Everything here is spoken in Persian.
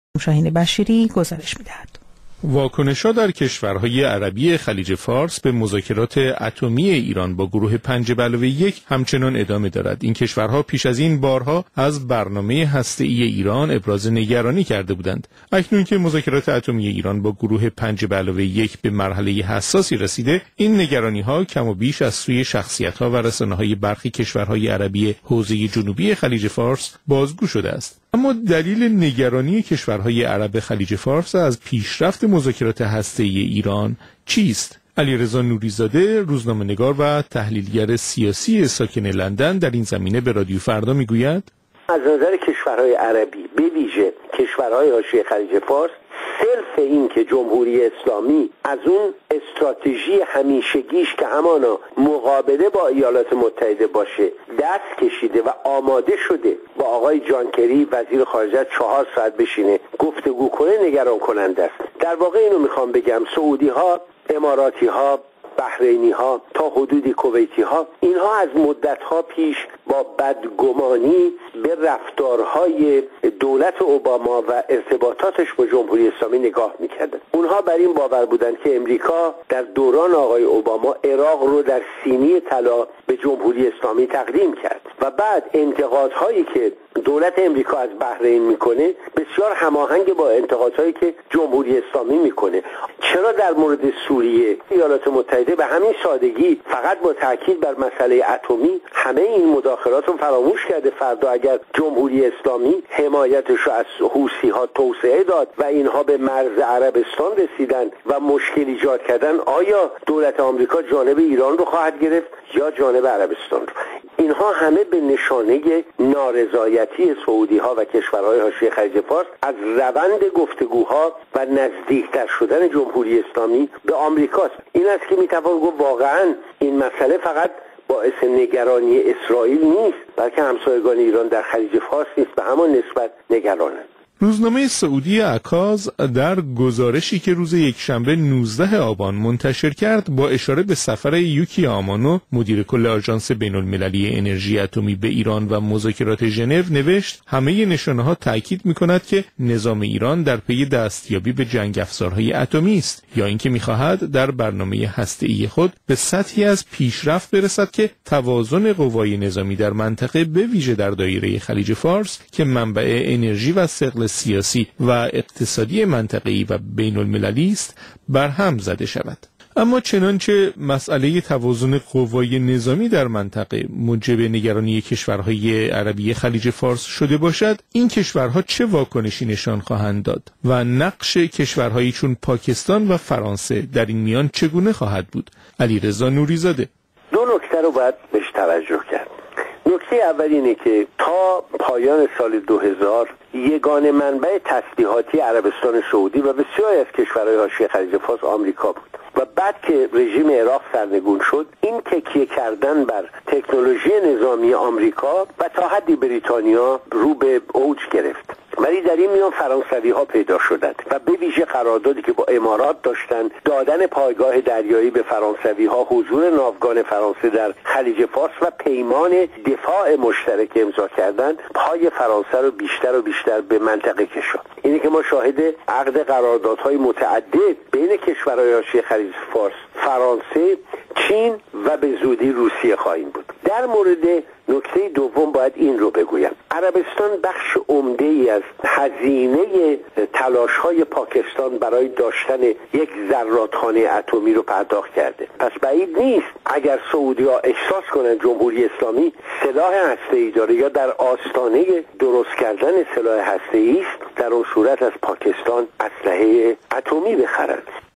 شاهین بشیری گزارش می‌دهد. واکنش‌ها در کشورهای عربی خلیج فارس به مذاکرات اتمی ایران با گروه 5+1 همچنان ادامه دارد. این کشورها پیش از این بارها از برنامه هسته‌ای ایران ابراز نگرانی کرده بودند. اکنون که مذاکرات اتمی ایران با گروه 5+1 به مرحله حساسی رسیده، این نگرانی‌ها کم و بیش از سوی شخصیت‌ها و رسانه‌های برخی کشورهای عربی حوزه جنوبی خلیج فارس بازگو شده است. اما دلیل نگرانی کشورهای عرب خلیج فارس از پیشرفت مذاکرات هسته‌ای ایران چیست؟ علیرضا نوری‌زاده، روزنامه‌نگار و تحلیلگر سیاسی ساکن لندن، در این زمینه به رادیو فردا میگوید: از نظر کشورهای عربی به ویژه کشورهای حاشیه خلیج فارس، صرف این که جمهوری اسلامی از اون استراتژی همیشگیش که همانا مقابله با ایالات متحده باشه دست کشیده و آماده شده با آقای جان کری وزیر خارجه 4 ساعت بشینه گفتگو کنه، نگران کننده است. در واقع اینو میخوام بگم، سعودی ها، اماراتی ها، بحرینی ها تا حدودی کویتی ها، اینها از مدت ها پیش با بدگمانی به رفتارهای دولت اوباما و ارتباطاتش با جمهوری اسلامی نگاه میکردن. اونها بر این باور بودند که امریکا در دوران آقای اوباما عراق رو در سینی طلا به جمهوری اسلامی تقدیم کرد و بعد انتقادهایی که دولت امریکا از بحرین میکنه بسیار هماهنگ با انتقادهایی که جمهوری اسلامی میکنه. چرا در مورد سوریه ایالات متحده به همین سادگی فقط با تاکید بر مسئله اتمی همه این مداخلات رو فراموش کرده؟ فردا اگر جمهوری اسلامی حمایتش رو از حوثی ها توسعه داد و اینها به مرز عربستان رسیدن و مشکل ایجاد کردن، آیا دولت آمریکا جانب ایران رو خواهد گرفت یا جانب عربستان رو؟ اینها همه به نشانه نارضایتی سعودی ها و کشورهای حاشیه خلیج فارس از روند گفتگوها و نزدیکتر شدن جمهوری اسلامی به آمریکاست. این است که میتوان گفت واقعا این مسئله فقط باعث نگرانی اسرائیل نیست، بلکه همسایگان ایران در خلیج فارس نیست به همان نسبت نگرانند. روزنامه سعودی عکاظ در گزارشی که روز یکشنبه 19 آبان منتشر کرد با اشاره به سفر یوکی آمانو مدیر کل آژانس بین‌المللی انرژی اتمی به ایران و مذاکرات ژنو نوشت: همه نشانه‌ها تاکید می‌کند که نظام ایران در پی دستیابی به جنگ افزارهای اتمی است یا اینکه می‌خواهد در برنامه هسته‌ای خود به سطحی از پیشرفت برسد که توازن قوای نظامی در منطقه به ویژه در دایره خلیج فارس که منبع انرژی و ثقل سیاسی و اقتصادی منطقه‌ای و بین‌المللی است برهم زده شود. اما چنانچه مسئله توازن قوای نظامی در منطقه موجب نگرانی کشورهای عربی خلیج فارس شده باشد، این کشورها چه واکنشی نشان خواهند داد و نقش کشورهایی چون پاکستان و فرانسه در این میان چگونه خواهد بود؟ علیرضا نوری‌زاده: 2 نکته رو باید بهش توجه کرد. نکته اول اینه که تا پایان سال 2000 یگانه منبع تسلیحاتی عربستان سعودی و بسیاری از کشورهای حاشیه خلیج فارس آمریکا بود و بعد که رژیم عراق سرنگون شد، این تکیه کردن بر تکنولوژی نظامی آمریکا و تا حدی بریتانیا رو به اوج گرفت. ولی در این میان فرانسوی ها پیدا شدند و به ویژه قراردادی که با امارات داشتن، دادن پایگاه دریایی به فرانسوی ها، حضور ناوگان فرانسه در خلیج فارس و پیمان دفاع مشترک امضا کردند، پای فرانسه رو بیشتر و بیشتر به منطقه کشاند. اینه که ما شاهد عقد قراردادهای متعدد بین کشورهای حاشیه خلیج فارس، فرانسه، چین و به زودی روسیه خواهیم بود. در مورد نکته دوم باید این رو بگویم: عربستان بخش عمده‌ای از هزینه تلاش‌های پاکستان برای داشتن یک زرادخانه اتمی رو پرداخت کرده. پس بعید نیست اگر سعودی‌ها احساس کنند جمهوری اسلامی سلاح هسته‌ای داره یا در آستانه درست کردن سلاح هسته‌ای است، در اون صورت از پاکستان اسلحه اتمی بخرند.